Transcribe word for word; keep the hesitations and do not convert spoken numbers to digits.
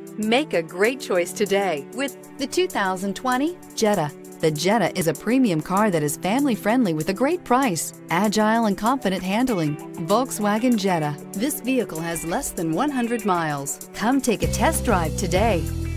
Make a great choice today with the two thousand twenty Jetta. The Jetta is a premium car that is family-friendly with a great price, agile and confident handling. Volkswagen Jetta. This vehicle has less than one hundred miles. Come take a test drive today.